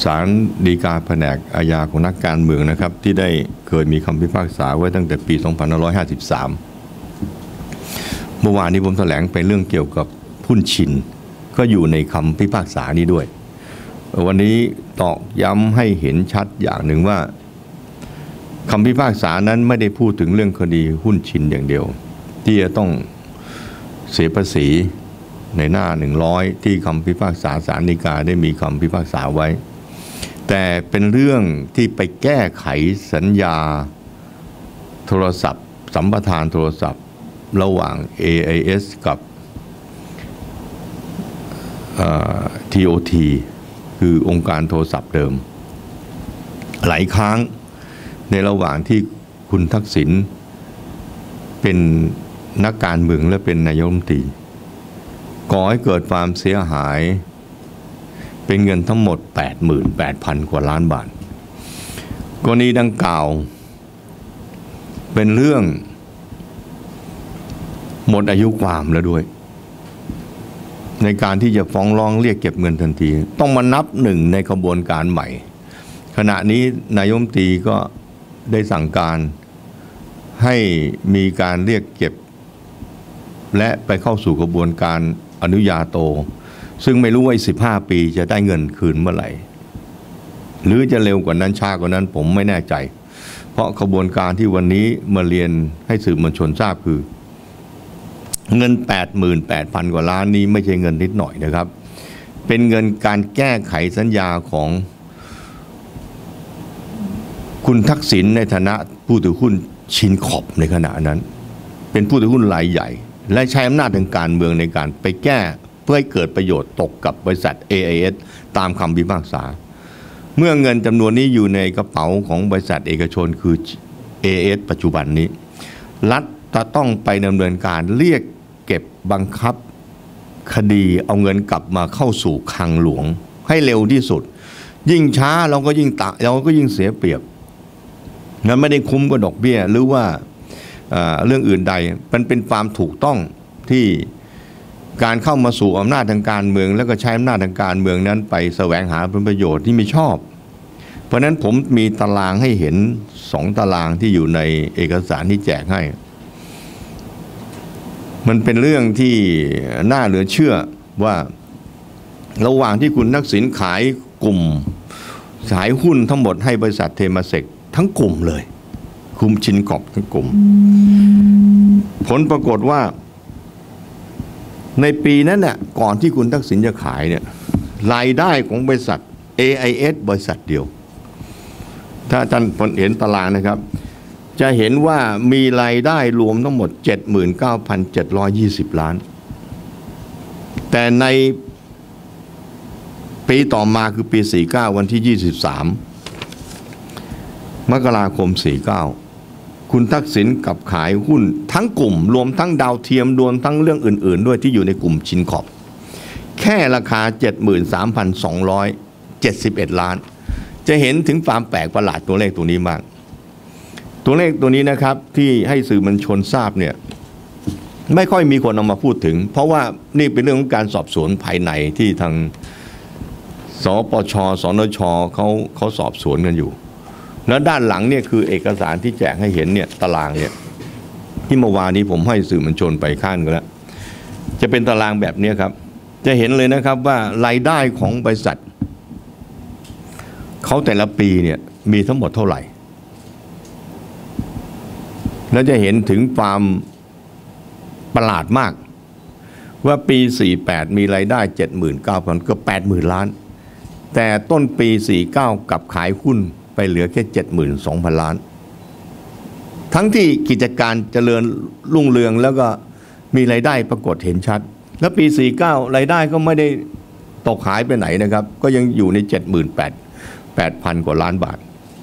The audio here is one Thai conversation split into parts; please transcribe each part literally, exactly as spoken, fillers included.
ศาลฎีกาแผนกอาญาของนักการเมืองนะครับที่ได้เคยมีคำพิพากษาไว้ตั้งแต่ปี สองพันห้าร้อยห้าสิบสาม เมื่อวานนี้ผมแถลงไปเรื่องเกี่ยวกับหุ้นชินก็อยู่ในคำพิพากษานี้ด้วยวันนี้ตอกย้ำให้เห็นชัดอย่างหนึ่งว่าคำพิพากษานั้นไม่ได้พูดถึงเรื่องคดีหุ้นชินอย่างเดียวที่จะต้องเสียภาษีในหน้าหนึ่งร้อยที่คำพิพากษาศาลฎีกาได้มีคำพิพากษาไว้แต่เป็นเรื่องที่ไปแก้ไขสัญญาโทรศัพท์สัมปทานโทรศัพท์ระหว่าง เอ ไอ เอส กับ ที โอ ที คือองค์การโทรศัพท์เดิมหลายครั้งในระหว่างที่คุณทักษิณเป็นนักการเมืองและเป็นนายกรัฐมนตรีก่อให้เกิดความเสียหายเป็นเงินทั้งหมด แปดหมื่นแปดพัน กว่าล้านบาทกรณีดังกล่าวเป็นเรื่องหมดอายุความแล้วด้วยในการที่จะฟ้องร้องเรียกเก็บเงินทันทีต้องมานับหนึ่งในกระบวนการใหม่ขณะนี้นายกรัฐมนตรีก็ได้สั่งการให้มีการเรียกเก็บและไปเข้าสู่กระบวนการอนุญาโตซึ่งไม่รู้ว่าสิบห้าปีจะได้เงินคืนเมื่อไหร่หรือจะเร็วกว่านั้นช้ากว่านั้นผมไม่แน่ใจเพราะกระบวนการที่วันนี้มาเรียนให้สื่อมวลชนทราบคือเงิน แปดหมื่นแปดพัน กว่าล้านนี้ไม่ใช่เงินนิดหน่อยนะครับเป็นเงินการแก้ไขสัญญาของคุณทักษิณในฐานะผู้ถือหุ้นชินคอร์ปในขณะนั้นเป็นผู้ถือหุ้นรายใหญ่และใช้อำนาจทางการเมืองในการไปแก้เพื่อให้เกิดประโยชน์ตกกับบริษัท เอ ไอ เอส ตามคำพิพากษาเมื่อเงินจำนวนนี้อยู่ในกระเป๋าของบริษัทเอกชนคือ เอ ไอ เอส ปัจจุบันนี้รัฐจะต้องไปดำเนินการเรียกเก็บบังคับคดีเอาเงินกลับมาเข้าสู่คลังหลวงให้เร็วที่สุดยิ่งช้าเราก็ยิ่งตะเราก็ยิ่งเสียเปรียบนั้นไม่ได้คุ้มกับดอกเบี้ยหรือว่าเรื่องอื่นใดมันเป็นความถูกต้องที่การเข้ามาสู่อำนาจทางการเมืองแล้วก็ใช้อำนาจทางการเมืองนั้นไปแสวงหาผลประโยชน์ที่ไม่ชอบเพราะนั้นผมมีตารางให้เห็นสองตารางที่อยู่ในเอกสารที่แจกให้มันเป็นเรื่องที่น่าเหลือเชื่อว่าระหว่างที่คุณทักษิณขายกลุ่มขายหุ้นทั้งหมดให้บริษัทเทมาเซกทั้งกลุ่มเลยคุมชินคอร์ปทั้งกลุ่มผลปรากฏว่าในปีนั้นเนี่ยก่อนที่คุณทักษิณจะขายเนี่ยรายได้ของบริษัท เอ ไอ เอส บริษัทเดียวถ้าท่านเห็นตารางนะครับจะเห็นว่ามีรายได้รวมทั้งหมด เจ็ดหมื่นเก้าพันเจ็ดร้อยยี่สิบ ล้านแต่ในปีต่อมาคือปีสี่สิบเก้าวันที่ยี่สิบสามมกราคมสี่สิบเก้าคุณทักษิณกับขายหุ้นทั้งกลุ่มรวมทั้งดาวเทียมรวมทั้งเรื่องอื่นๆด้วยที่อยู่ในกลุ่มชินคอร์ปแค่ราคา เจ็ดหมื่นสามพันสองร้อยเจ็ดสิบเอ็ด ล้านจะเห็นถึงความแปลกประหลาดตัวเลขตัวนี้มากตัวเลขตัวนี้นะครับที่ให้สื่อมวลชนทราบเนี่ยไม่ค่อยมีคนเอามาพูดถึงเพราะว่านี่เป็นเรื่องของการสอบสวนภายในที่ทางสปช.สนช.เขาเขาสอบสวนกันอยู่แล้วด้านหลังเนี่ยคือเอกสารที่แจกให้เห็นเนี่ยตารางเนี่ยที่เมื่อวานนี้ผมให้สื่อมวลชนไปข้างกันแล้วจะเป็นตารางแบบนี้ครับจะเห็นเลยนะครับว่ารายได้ของบริษัทเขาแต่ละปีเนี่ยมีทั้งหมดเท่าไหร่แล้วจะเห็นถึงความประหลาดมากว่าปีสี่สิบแปดมีรายได้ เจ็ดหมื่นเก้าพัน เกือบ แปดหมื่น ล้านแต่ต้นปีสี่สิบเก้ากลับขายหุ้นไปเหลือแค่ เจ็ดหมื่นสองพัน ล้านทั้งที่กิจการเจริญรุ่งเรืองแล้วก็มีรายได้ปรากฏเห็นชัดแล้วปีสี่สิบเก้ารายได้ก็ไม่ได้ตกหายไปไหนนะครับก็ยังอยู่ใน เจ็ดหมื่นแปดพัน กว่าล้านบาท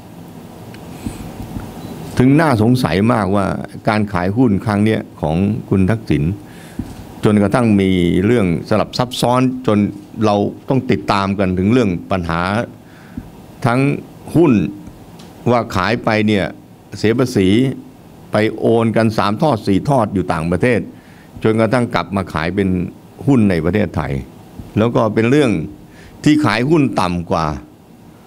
ถึงน่าสงสัยมากว่าการขายหุ้นครั้งนี้ของคุณทักษิณจนกระทั่งมีเรื่องสลับซับซ้อนจนเราต้องติดตามกันถึงเรื่องปัญหาทั้งหุ้นว่าขายไปเนี่ยเสียภาษีไปโอนกันสามทอดสี่ทอดอยู่ต่างประเทศจนกระทั่งกลับมาขายเป็นหุ้นในประเทศไทยแล้วก็เป็นเรื่องที่ขายหุ้นต่ำกว่า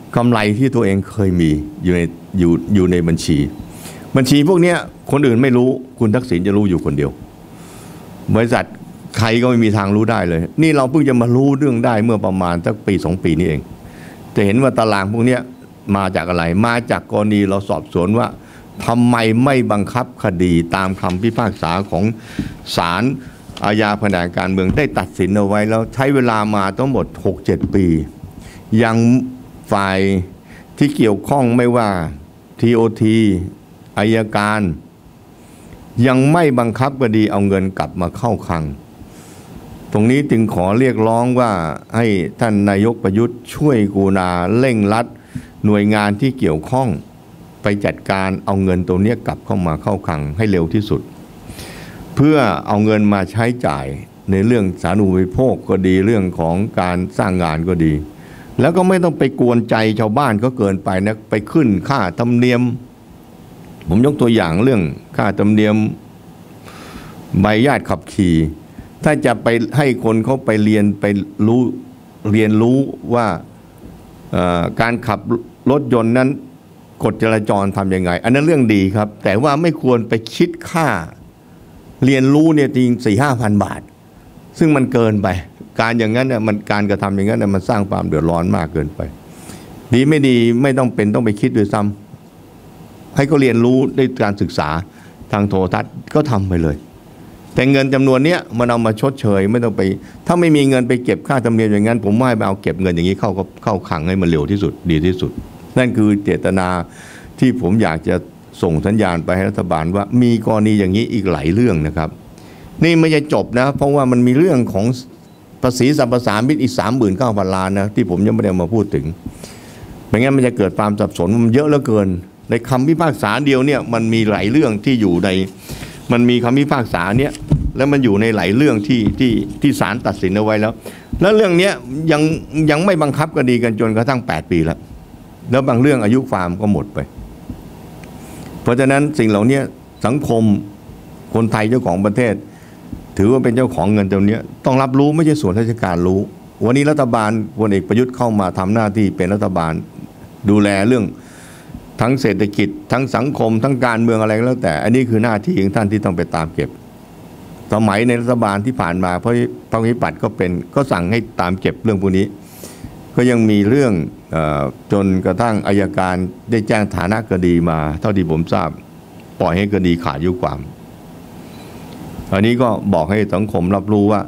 กำไรที่ตัวเองเคยมีอยู่ในอยู่อยู่ในบัญชีบัญชีพวกนี้คนอื่นไม่รู้คุณทักษิณจะรู้อยู่คนเดียวบริษัทใครก็ไม่มีทางรู้ได้เลยนี่เราเพิ่งจะมารู้เรื่องได้เมื่อประมาณสักปีสองปีนี้เองจะเห็นว่าตารางพวกนี้มาจากอะไรมาจากกรณีเราสอบสวนว่าทำไมไม่บังคับคดีตามคำพิพากษาของศาลอาญาแผนกการเมืองได้ตัดสินเอาไว้แล้วใช้เวลามาทั้งหมด หกเจ็ด ปียังฝ่ายที่เกี่ยวข้องไม่ว่า ที โอ ที อัยการยังไม่บังคับคดีเอาเงินกลับมาเข้าคลังตรงนี้จึงขอเรียกร้องว่าให้ท่านนายกประยุทธ์ช่วยกรุณาเร่งรัดหน่วยงานที่เกี่ยวข้องไปจัดการเอาเงินตรงนี้กลับเข้ามาเข้าคลังให้เร็วที่สุดเพื่อเอาเงินมาใช้จ่ายในเรื่องสาธารณูปโภคก็ดีเรื่องของการสร้างงานก็ดีแล้วก็ไม่ต้องไปกวนใจชาวบ้านก็เกินไปนะไปขึ้นค่าธรรมเนียมผมยกตัวอย่างเรื่องค่าธรรมเนียมใบอนุญาตขับขี่ถ้าจะไปให้คนเขาไปเรียนไปรู้เรียนรู้ว่าการขับรถยนต์นั้นกฎจราจรทำยังไงอันนั้นเรื่องดีครับแต่ว่าไม่ควรไปคิดค่าเรียนรู้เนี่ยจริงสี่ห้าพันบาทซึ่งมันเกินไปการอย่างนั้นเนี่ยมันการกระทำอย่างนั้นเนี่ยมันสร้างความเดือดร้อนมากเกินไปดีไม่ดีไม่ต้องเป็นต้องไปคิดด้วยซ้ำให้เขาเรียนรู้ด้วยการศึกษาทางโทรทัศน์ก็ทำไปเลยแต่เงินจำนวนนี้มันเอามาชดเชยไม่ต้องไปถ้าไม่มีเงินไปเก็บค่าธรรมเนียมอย่างนั้นผมไม่ไปเอาเก็บเงินอย่างนี้เข้าเข้าขังให้มันเร็วที่สุดดีที่สุดนั่นคือเจตนาที่ผมอยากจะส่งสัญญาณไปให้รัฐบาลว่ามีกรณีอย่างนี้อีกหลายเรื่องนะครับนี่ไม่ใช่จบนะเพราะว่ามันมีเรื่องของภาษีสรรพสามิตอีก สามหมื่นเก้าพัน ล้านนะที่ผมยังไม่ได้มาพูดถึงไม่งั้นมันจะเกิดความสับสนมันเยอะเหลือเกินในคำพิพากษาเดียวเนี่ยมันมีหลายเรื่องที่อยู่ในมันมีคำพิพากษาเนี่ยแล้วมันอยู่ในหลายเรื่องที่ที่ที่ศาลตัดสินเอาไว้แล้วแล้วเรื่องนี้ยังยังไม่บังคับคดีกันจนกระทั่งแปดปีแล้วแล้วบางเรื่องอายุความก็หมดไปเพราะฉะนั้นสิ่งเหล่านี้สังคมคนไทยเจ้าของประเทศถือว่าเป็นเจ้าของเงินตรงนี้ต้องรับรู้ไม่ใช่ส่วนราชการรู้วันนี้รัฐบาลพลเอกประยุทธ์เข้ามาทำหน้าที่เป็นรัฐบาลดูแลเรื่องทั้งเศรษฐกิจทั้งสังคมทั้งการเมืองอะไรก็แล้วแต่อันนี้คือหน้าที่ของท่านที่ต้องไปตามเก็บสมัยในรัฐบาลที่ผ่านมาเพราะพรรคประชาธิปัตย์ก็เป็นก็สั่งให้ตามเก็บเรื่องพวกนี้ก็ยังมีเรื่องจนกระทั่งอัยการได้แจ้งฐานะคดีมาเท่าที่ผมทราบปล่อยให้คดีขาดอายุความอันนี้ก็บอกให้สังคมรับรู้ว่า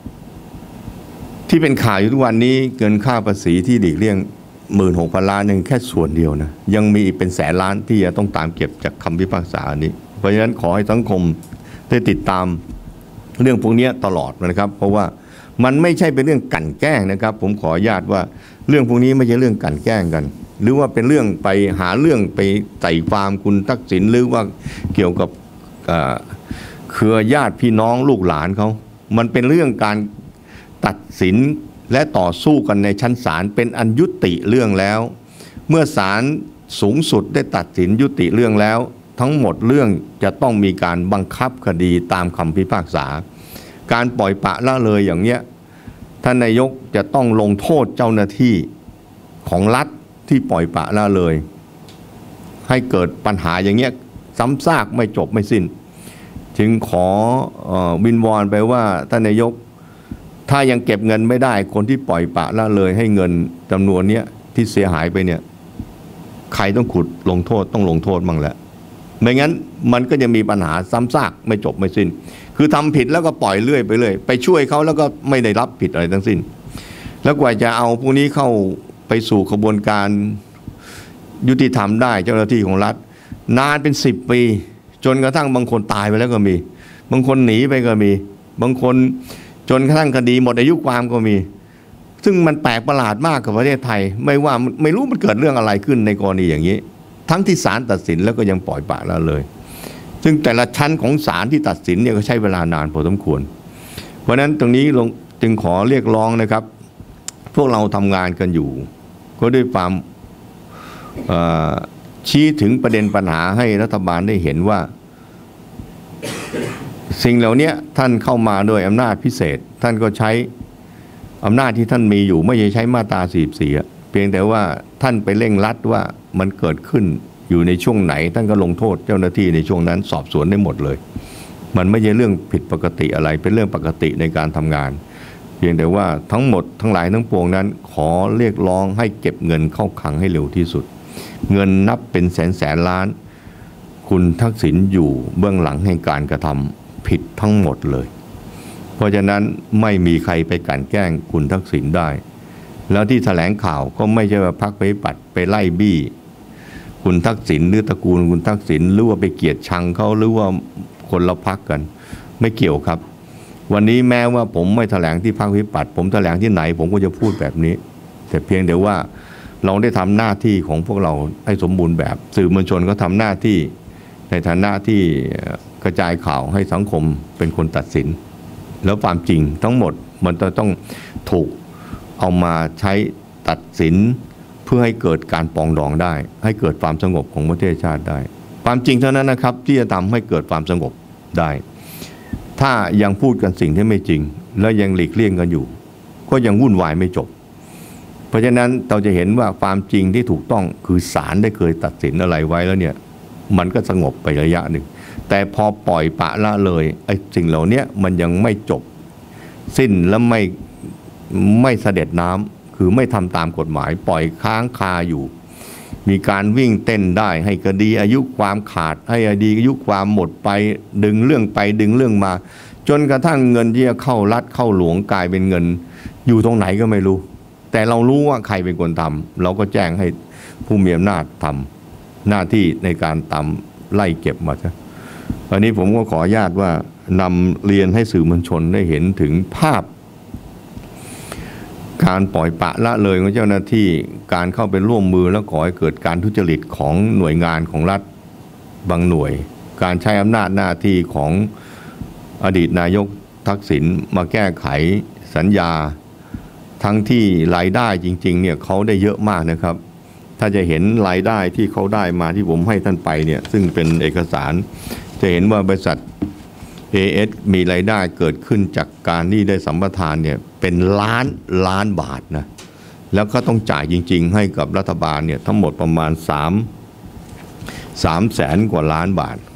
ที่เป็นข่าวอยู่ทุกวันนี้เกินค่าภาษีที่หลีกเลี่ยงหมื่นหกพันล้านนึงแค่ส่วนเดียวนะยังมีอีกเป็นแสนล้านที่จะต้องตามเก็บจากคำพิพากษานี้เพราะฉะนั้นขอให้สังคมได้ติดตามเรื่องพวกนี้ตลอดนะครับเพราะว่ามันไม่ใช่เป็นเรื่องกลั่นแกล้งนะครับผมขออนุญาตว่าเรื่องพวกนี้ไม่ใช่เรื่องกลั่นแกล้งกันหรือว่าเป็นเรื่องไปหาเรื่องไปใส่ความคุณทักษิณหรือว่าเกี่ยวกับเครือญาติพี่น้องลูกหลานเขามันเป็นเรื่องการตัดสินและต่อสู้กันในชั้นศาลเป็นอันยุติเรื่องแล้วเมื่อศาลสูงสุดได้ตัดสินยุติเรื่องแล้วทั้งหมดเรื่องจะต้องมีการบังคับคดีตามคำพิพากษาการปล่อยปละละเลยอย่างเนี้ยท่านนายกจะต้องลงโทษเจ้าหน้าที่ของรัฐที่ปล่อยปละละเลยให้เกิดปัญหาอย่างเงี้ยซ้ำซากไม่จบไม่สิ้นจึงขอวิงวอนไปว่าท่านนายกถ้ายังเก็บเงินไม่ได้คนที่ปล่อยปละละเลยให้เงินจำนวนนี้ที่เสียหายไปเนี่ยใครต้องขุดลงโทษต้องลงโทษบ้างแหละไม่งั้นมันก็จะมีปัญหาซ้ำซากไม่จบไม่สิ้นคือทำผิดแล้วก็ปล่อยเรื่อยไปเลยไปช่วยเขาแล้วก็ไม่ได้รับผิดอะไรทั้งสิ้นแล้วกว่าจะเอาพวกนี้เข้าไปสู่กระบวนการยุติธรรมได้เจ้าหน้าที่ของรัฐนานเป็นสิบปีจนกระทั่งบางคนตายไปแล้วก็มีบางคนหนีไปก็มีบางคนจนกระทั่งคดีหมดอายุความก็มีซึ่งมันแปลกประหลาดมากกับประเทศไทยไม่ว่าไม่รู้มันเกิดเรื่องอะไรขึ้นในกรณีอย่างนี้ทั้งที่ศาลตัดสินแล้วก็ยังปล่อยปละละเลยซึ่งแต่ละชั้นของศาลที่ตัดสินเนี่ยก็ใช้เวลานานพอสมควรเพราะฉะนั้นตรงนี้ลงจึงขอเรียกร้องนะครับพวกเราทำงานกันอยู่ก็ด้วยความชี้ถึงประเด็นปัญหาให้รัฐบาลได้เห็นว่าสิ่งเหล่านี้ท่านเข้ามาโดยอำนาจพิเศษท่านก็ใช้อำนาจที่ท่านมีอยู่ไม่ใช่ใช้มาตราสี่สิบสี่เพียงแต่ว่าท่านไปเร่งรัดว่ามันเกิดขึ้นอยู่ในช่วงไหนท่านก็ลงโทษเจ้าหน้าที่ในช่วงนั้นสอบสวนได้หมดเลยมันไม่ใช่เรื่องผิดปกติอะไรเป็นเรื่องปกติในการทำงานเพียงแต่ว่าทั้งหมดทั้งหลายทั้งปวงนั้นขอเรียกร้องให้เก็บเงินเข้าคลังให้เร็วที่สุดเงินนับเป็นแสนแสนล้านคุณทักษิณอยู่เบื้องหลังแห่งการกระทำผิดทั้งหมดเลยเพราะฉะนั้นไม่มีใครไปกลั่นแกล้งคุณทักษิณได้แล้วที่แถลงข่าวก็ไม่ใช่ว่าพรรคประชาธิปัตย์ไปไล่บี้คุณทักษิณหรือตระกูลคุณทักษิณหรือว่าไปเกลียดชังเขาหรือว่าคนละพรรคกันไม่เกี่ยวครับวันนี้แม้ว่าผมไม่แถลงที่พรรคประชาธิปัตย์ผมแถลงที่ไหนผมก็จะพูดแบบนี้แต่เพียงแต่ว่าเราได้ทำหน้าที่ของพวกเราให้สมบูรณ์แบบสื่อมวลชนก็ทำหน้าที่ในฐานะที่กระจายข่าวให้สังคมเป็นคนตัดสินแล้วความจริงทั้งหมดมันจะต้องถูกเอามาใช้ตัดสินเพื่อให้เกิดการปรองดองได้ให้เกิดความสงบของประเทศชาติได้ความจริงเท่านั้นนะครับที่จะทำให้เกิดความสงบได้ถ้ายังพูดกันสิ่งที่ไม่จริงและยังหลีกเลี่ยงกันอยู่ก็ยังวุ่นวายไม่จบเพราะฉะนั้นเราจะเห็นว่าความจริงที่ถูกต้องคือศาลได้เคยตัดสินอะไรไว้แล้วเนี่ยมันก็สงบไประยะหนึ่งแต่พอปล่อยปะละเลยไอ้สิ่งเหล่านี้มันยังไม่จบสิ้นและไม่ไม่เสด็จน้ำคือไม่ทำตามกฎหมายปล่อยค้างคาอยู่มีการวิ่งเต้นได้ให้คดีอายุความขาดให้คดีอายุความหมดไปดึงเรื่องไปดึงเรื่องมาจนกระทั่งเงินที่จะเข้ารัฐเข้าหลวงกลายเป็นเงินอยู่ตรงไหนก็ไม่รู้แต่เรารู้ว่าใครเป็นคนทำเราก็แจ้งให้ผู้มีอำนาจทำหน้าที่ในการตามไล่เก็บมาใช่วันนี้ผมก็ขออนุญาตว่านำเรียนให้สื่อมวลชนได้เห็นถึงภาพการปล่อยปละละเลยของเจ้าหน้าที่การเข้าไปร่วมมือและก่อให้เกิดการทุจริตของหน่วยงานของรัฐบางหน่วยการใช้อำนาจหน้าที่ของอดีตนายกทักษิณมาแก้ไขสัญญาทั้งที่รายได้จริงๆเนี่ยเขาได้เยอะมากนะครับถ้าจะเห็นรายได้ที่เขาได้มาที่ผมให้ท่านไปเนี่ยซึ่งเป็นเอกสารจะเห็นว่าบริษัท เอ เอส มีรายได้เกิดขึ้นจากการที่ได้สัมปทานเนี่ยเป็นล้านล้านบาทนะแล้วก็ต้องจ่ายจริงๆให้กับรัฐบาลเนี่ยทั้งหมดประมาณ3 3แสนกว่าล้านบาท